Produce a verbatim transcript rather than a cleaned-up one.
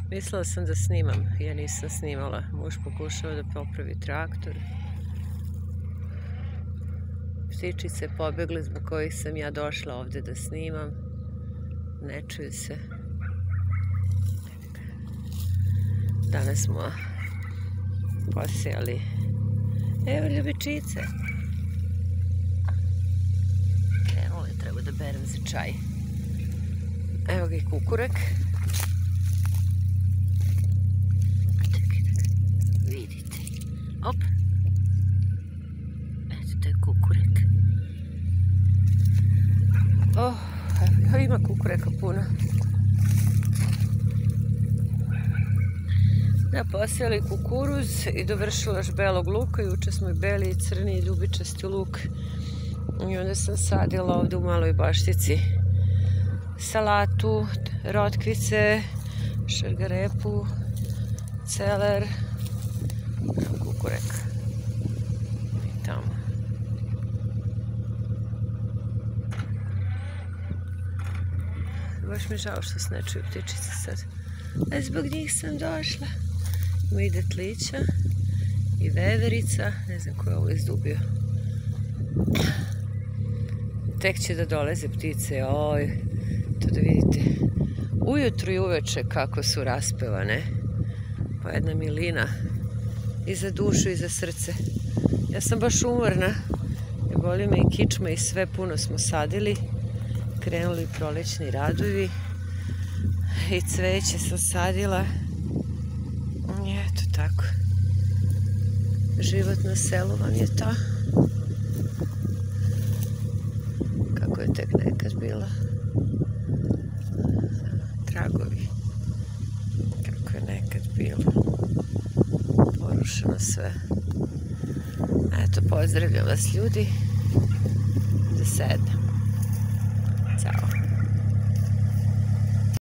Mislila sam da snimam, ja nisam snimala. Muž pokušao da popravi traktor. Ptičice pobegle zbog kojih sam ja došla ovde da snimam. Ne čuju se. Danas smo posijali. Evo ljubičice. Evo li treba da berem za čaj. Evo ga i kukurek. Vidite. Op. Eto, to je kukurek. Oh, evo, ima kukureka puno. Ja posijali kukuruz i dovršila još belog luka. Juče smo i beli i crni i ljubičasti luk. I onda sam sadila ovde u maloj baštici salatu, rotkvice, šargarepu, celer, kukurek. I tamo. Baš mi žao što se ne čuju ptičice sad. A zbog njih sam došla. Ima i detlića i veverica. Ne znam ko je ovo izdubio. Tek će da dolaze ptice. Oj, to da vidite. Ujutru i uveče kako su raspevane. Pa jedna milina. I za dušu i za srce. Ja sam baš umorna. Boli me i kičma i sve puno smo sadili. Krenuli prolećni radovi. I cveće sam sadila. I eto tako. Život na selu vam je to. Kako je tek nekad bilo. Tragovi. Kako je nekad bilo. Porušeno sve. Eto, pozdravljam vas ljudi. Da sednem. Ćao.